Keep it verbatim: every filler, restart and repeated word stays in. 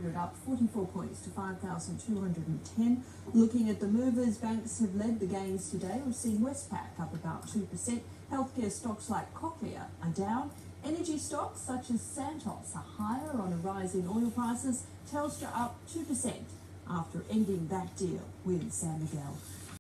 hundred up forty-four points to five thousand two hundred ten. Looking at the movers, banks have led the gains today. We've seen Westpac up about two percent. Healthcare stocks like Cochlear are down. Energy stocks such as Santos are higher on a rise in oil prices. Telstra up two percent after ending that deal with San Miguel.